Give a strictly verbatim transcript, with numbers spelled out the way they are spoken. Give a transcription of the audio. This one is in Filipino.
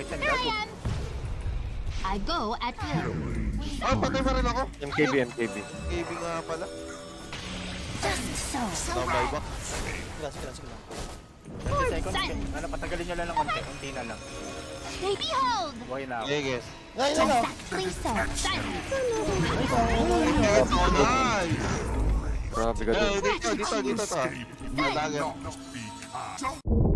yan, gago. I go at will. Ay, patay pa rin ako. M K B, M K B. K B nga pala. Just so. Tambay ba? Sige, sige, sige lang. thirty seconds, Silence. ano, patagalin nyo lang ng konti, konti na lang. Behold! Buhay na ako. Okay, guys. Exactly so. Silence. Yes, oh, nice! Grabe ka Eh, dun. dito, dito, dito to. Nalagan.